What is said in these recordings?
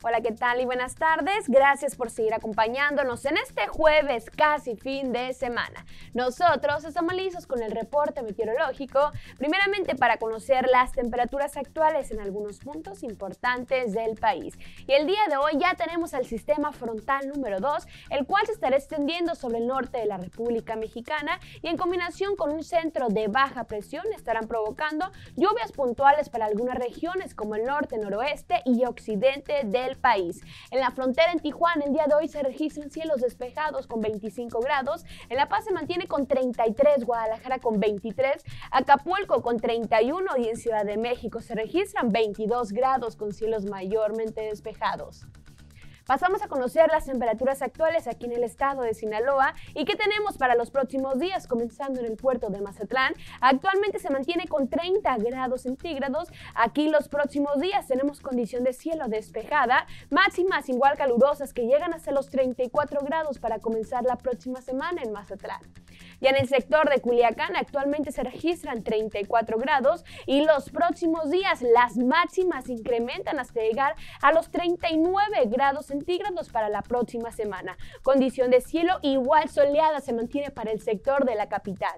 Hola, ¿qué tal? Y buenas tardes. Gracias por seguir acompañándonos en este jueves, casi fin de semana. Nosotros estamos listos con el reporte meteorológico, primeramente para conocer las temperaturas actuales en algunos puntos importantes del país. Y el día de hoy ya tenemos el sistema frontal número 2, el cual se estará extendiendo sobre el norte de la República Mexicana y en combinación con un centro de baja presión estarán provocando lluvias puntuales para algunas regiones como el norte, noroeste y occidente del país. En la frontera en Tijuana el día de hoy se registran cielos despejados con 25 grados, en La Paz se mantiene con 33, Guadalajara con 23, Acapulco con 31 y en Ciudad de México se registran 22 grados con cielos mayormente despejados. Pasamos a conocer las temperaturas actuales aquí en el estado de Sinaloa y qué tenemos para los próximos días, comenzando en el puerto de Mazatlán. Actualmente se mantiene con 30 grados centígrados. Aquí los próximos días tenemos condición de cielo despejada, máximas igual calurosas que llegan hasta los 34 grados para comenzar la próxima semana en Mazatlán. Ya en el sector de Culiacán actualmente se registran 34 grados y los próximos días las máximas incrementan hasta llegar a los 39 grados centígrados para la próxima semana. Condición de cielo igual soleada se mantiene para el sector de la capital.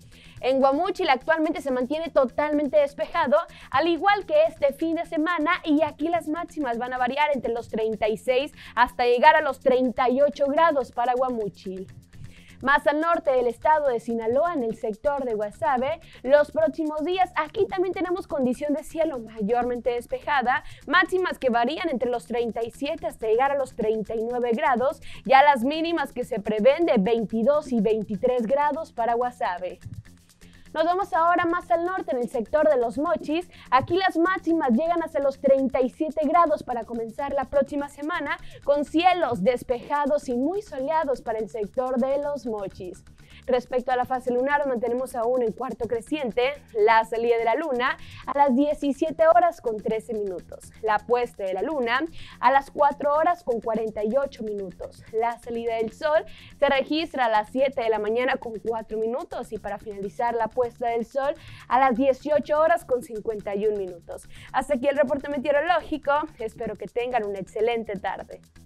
En Guamúchil actualmente se mantiene totalmente despejado, al igual que este fin de semana, y aquí las máximas van a variar entre los 36 hasta llegar a los 38 grados para Guamúchil. Más al norte del estado de Sinaloa, en el sector de Guasave, los próximos días aquí también tenemos condición de cielo mayormente despejada, máximas que varían entre los 37 hasta llegar a los 39 grados, ya las mínimas que se prevén de 22 y 23 grados para Guasave. Nos vamos ahora más al norte, en el sector de Los Mochis. Aquí las máximas llegan hasta los 37 grados para comenzar la próxima semana, con cielos despejados y muy soleados para el sector de Los Mochis. Respecto a la fase lunar, mantenemos aún en cuarto creciente, la salida de la luna a las 17 horas con 13 minutos, la puesta de la luna a las 4 horas con 48 minutos, la salida del sol se registra a las 7 de la mañana con 4 minutos y para finalizar la puesta del sol a las 18 horas con 51 minutos. Hasta aquí el reporte meteorológico, espero que tengan una excelente tarde.